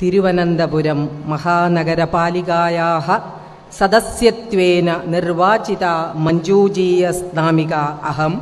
തിരുവനന്തപുരം മഹാനഗരപാലികായാः സദസ്യത്വേന നിർവാചിത മഞ്ജൂജീയസ് നാമിക അഹം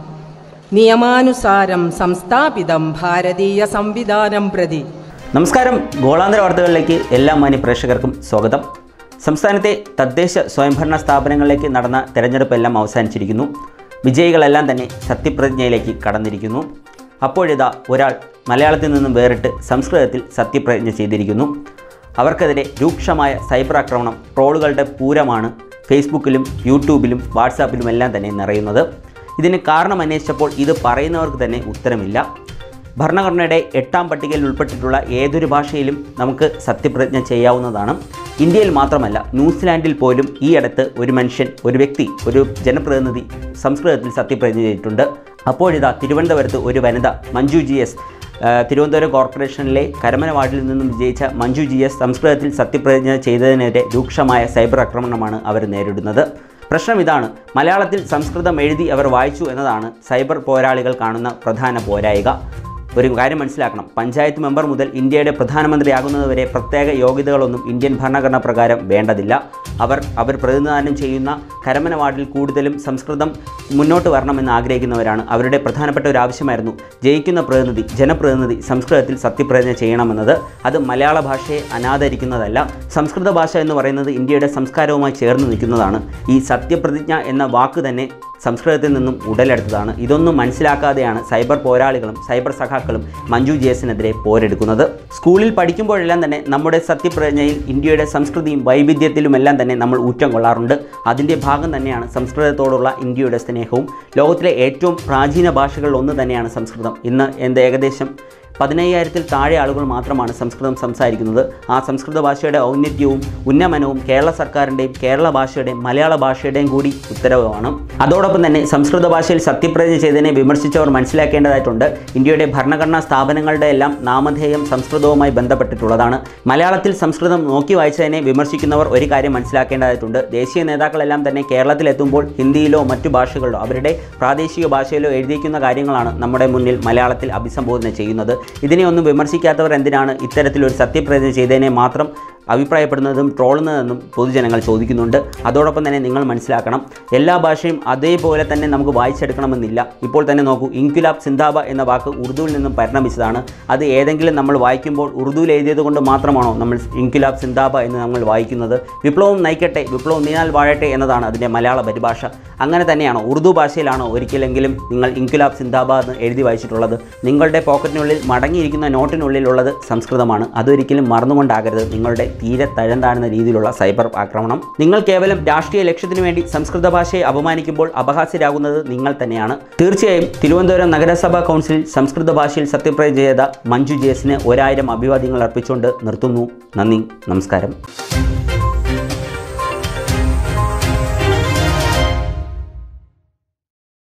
നിയമാനുസാരം സംസ്ഥാപിതം ഭാരതീയ സംവിധാനം പ്രതി. നമസ്കാരം. ഗോളാന്തര വാർത്തകളിലേക്ക് എല്ലാ മാന്യ പ്രേക്ഷകർക്കും സ്വാഗതം. സംസ്ഥാനത്തെ തദ്ദേശ സ്വയംഭരണ സ്ഥാപനങ്ങളിലേക്ക് നടന്ന തെരഞ്ഞെടുപ്പെല്ലാം അവസാനിച്ചിരിക്കുന്നു. വിജയികളെല്ലാം തന്നെ സത്യപ്രതിജ്ഞയിലേക്ക് കടന്നിരിക്കുന്നു. അപ്പോഴിതാ ഒരാൾ മലയാളത്തിൽ നിന്നും വേറിട്ട് സംസ്കൃതത്തിൽ സത്യപ്രതിജ്ഞ ചെയ്തിരിക്കുന്നു. അവർക്കെതിരെ രൂക്ഷമായ സൈബർ ആക്രമണം, ട്രോളുകളുടെ പൂരമാണ് ഫേസ്ബുക്കിലും യൂട്യൂബിലും വാട്സാപ്പിലും എല്ലാം തന്നെ നിറയുന്നത്. ഇതിന് കാരണം അന്വേഷിച്ചപ്പോൾ ഇത് പറയുന്നവർക്ക് തന്നെ ഉത്തരമില്ല. ഭരണഘടനയുടെ 8ാം പട്ടികയിൽ ഉൾപ്പെട്ടിട്ടുള്ള ഏതൊരു ഭാഷയിലും നമുക്ക് സത്യപ്രതിജ്ഞ ചെയ്യാവുന്നതാണ്. ഇന്ത്യയിൽ മാത്രമല്ല, ന്യൂസിലാൻഡിൽ പോലും ഈ അടുത്ത് ഒരു മനുഷ്യൻ, ഒരു വ്യക്തി, ഒരു ജനപ്രതിനിധി സംസ്കൃതത്തിൽ സത്യപ്രതിജ്ഞ ചെയ്തിട്ടുണ്ട്. അപ്പോഴിതാ തിരുവനന്തപുരത്ത് ഒരു വനിത മഞ്ജു GS, തിരുവനന്തപുരം കോർപ്പറേഷനിലെ കരമന വാർഡിൽ നിന്നും വിജയിച്ച മഞ്ജു GS സംസ്കൃതത്തിൽ സത്യപ്രതിജ്ഞ ചെയ്തതിനെതിരെ രൂക്ഷമായ സൈബർ ആക്രമണമാണ് അവർ നേരിടുന്നത്. പ്രശ്നം ഇതാണ്: മലയാളത്തിൽ സംസ്കൃതം എഴുതി അവർ വായിച്ചു എന്നതാണ് സൈബർ പോരാളികൾ കാണുന്ന പ്രധാന പോരായിക. ഒരു കാര്യം മനസ്സിലാക്കണം, പഞ്ചായത്ത് മെമ്പർ മുതൽ ഇന്ത്യയുടെ പ്രധാനമന്ത്രിയാകുന്നതുവരെ പ്രത്യേക യോഗ്യതകളൊന്നും ഇന്ത്യൻ ഭരണഘടന പ്രകാരം വേണ്ടതില്ല. അവർ പ്രതിനിധാനം ചെയ്യുന്ന കരമന വാർഡിൽ കൂടുതലും സംസ്കൃതം മുന്നോട്ട് വരണമെന്ന് ആഗ്രഹിക്കുന്നവരാണ്. അവരുടെ പ്രധാനപ്പെട്ട ഒരു ആവശ്യമായിരുന്നു ജയിക്കുന്ന പ്രതിനിധി, ജനപ്രതിനിധി സംസ്കൃതത്തിൽ സത്യപ്രതിജ്ഞ ചെയ്യണമെന്നത്. അത് മലയാള ഭാഷയെ അനാദരിക്കുന്നതല്ല. സംസ്കൃത ഭാഷ എന്ന് പറയുന്നത് ഇന്ത്യയുടെ സംസ്കാരവുമായി ചേർന്ന് നിൽക്കുന്നതാണ്. ഈ സത്യപ്രതിജ്ഞ എന്ന വാക്ക് തന്നെ സംസ്കൃതത്തിൽ നിന്നും ഉടലെടുത്തതാണ്. ഇതൊന്നും മനസ്സിലാക്കാതെയാണ് സൈബർ പോരാളികളും സൈബർ സഖാക്കളും മഞ്ജു GSനെതിരെ പോരെടുക്കുന്നത്. സ്കൂളിൽ പഠിക്കുമ്പോഴെല്ലാം തന്നെ നമ്മുടെ സത്യപ്രതിജ്ഞയിൽ ഇന്ത്യയുടെ സംസ്കൃതിയും വൈവിധ്യത്തിലുമെല്ലാം തന്നെ നമ്മൾ ഊറ്റം കൊള്ളാറുണ്ട്. അതിൻ്റെ ഭാഗം തന്നെയാണ് സംസ്കൃതത്തോടുള്ള ഇന്ത്യയുടെ സ്നേഹവും. ലോകത്തിലെ ഏറ്റവും പ്രാചീന ഭാഷകളിൽ ഒന്ന് തന്നെയാണ് സംസ്കൃതം. ഇന്ന് ഏകദേശം 15,000-ൽ താഴെ ആളുകൾ മാത്രമാണ് സംസ്കൃതം സംസാരിക്കുന്നത്. ആ സംസ്കൃത ഭാഷയുടെ ഔന്നത്യവും ഉന്നമനവും കേരള സർക്കാരിൻ്റെയും കേരള ഭാഷയുടെയും മലയാള ഭാഷയുടെയും കൂടി ഉത്തരവാണ്. അതോടൊപ്പം തന്നെ സംസ്കൃത ഭാഷയിൽ സത്യപ്രതിജ്ഞ ചെയ്തതിനെ വിമർശിച്ചവർ മനസ്സിലാക്കേണ്ടതായിട്ടുണ്ട്. ഇന്ത്യയുടെ ഭരണഘടനാ സ്ഥാപനങ്ങളുടെ എല്ലാം നാമധേയം സംസ്കൃതവുമായി ബന്ധപ്പെട്ടിട്ടുള്ളതാണ്. മലയാളത്തിൽ സംസ്കൃതം നോക്കി വായിച്ചതിനെ വിമർശിക്കുന്നവർ ഒരു കാര്യം മനസ്സിലാക്കേണ്ടതായിട്ടുണ്ട്. ദേശീയ നേതാക്കളെല്ലാം തന്നെ കേരളത്തിലെത്തുമ്പോൾ ഹിന്ദിയിലോ മറ്റു ഭാഷകളിലോ അവരുടെ പ്രാദേശിക ഭാഷയിലോ എഴുതിയിരിക്കുന്ന കാര്യങ്ങളാണ് നമ്മുടെ മുന്നിൽ മലയാളത്തിൽ അഭിസംബോധന ചെയ്യുന്നത്. ഇതിനെയൊന്നും വിമർശിക്കാത്തവർ എന്തിനാണ് ഇത്തരത്തിലൊരു സത്യപ്രതിജ്ഞ ചെയ്തതിനെ മാത്രം അഭിപ്രായപ്പെടുന്നതും ട്രോളുന്നതെന്നും പൊതുജനങ്ങൾ ചോദിക്കുന്നുണ്ട്. അതോടൊപ്പം തന്നെ നിങ്ങൾ മനസ്സിലാക്കണം, എല്ലാ ഭാഷയും അതേപോലെ തന്നെ നമുക്ക് വായിച്ചെടുക്കണമെന്നില്ല. ഇപ്പോൾ തന്നെ നോക്കൂ, ഇൻക്വിലാബ് സിന്ദാബ എന്ന വാക്ക് ഉറുദുവിൽ നിന്നും പരിണമിച്ചതാണ്. അത് ഏതെങ്കിലും നമ്മൾ വായിക്കുമ്പോൾ ഉറുദുവിൽ എഴുതിയത് കൊണ്ട് മാത്രമാണോ നമ്മൾ ഇൻക്വിലാബ് സിന്ദാബ എന്ന് നമ്മൾ വായിക്കുന്നത്? വിപ്ലവം നയിക്കട്ടെ, വിപ്ലവം നീനാൽ വാഴട്ടെ എന്നതാണ് അതിൻ്റെ മലയാള പരിഭാഷ. അങ്ങനെ തന്നെയാണോ? ഉറുദു ഭാഷയിലാണോ ഒരിക്കലെങ്കിലും നിങ്ങൾ ഇൻക്വിലാബ് സിന്ദാബ എന്ന് എഴുതി വായിച്ചിട്ടുള്ളത്? നിങ്ങളുടെ പോക്കറ്റിനുള്ളിൽ മടങ്ങിയിരിക്കുന്ന നോട്ടിനുള്ളിലുള്ളത് സംസ്കൃതമാണ്. അതൊരിക്കലും മറന്നുകൊണ്ടാകരുത് നിങ്ങളുടെ തീരെ തഴന്താണെന്ന രീതിയിലുള്ള സൈബർ ആക്രമണം. നിങ്ങൾ കേവലം രാഷ്ട്രീയ ലക്ഷ്യത്തിനു വേണ്ടി സംസ്കൃത ഭാഷയെ അപമാനിക്കുമ്പോൾ അപഹാസ്യരാകുന്നത് നിങ്ങൾ തന്നെയാണ്. തീർച്ചയായും തിരുവനന്തപുരം നഗരസഭാ കൗൺസിലിൽ സംസ്കൃത ഭാഷയിൽ സത്യപ്രതിജ്ഞ ചെയ്ത മഞ്ജു GSന് 1000 അഭിവാദ്യങ്ങൾ അർപ്പിച്ചുകൊണ്ട് നിർത്തുന്നു. നന്ദി, നമസ്കാരം.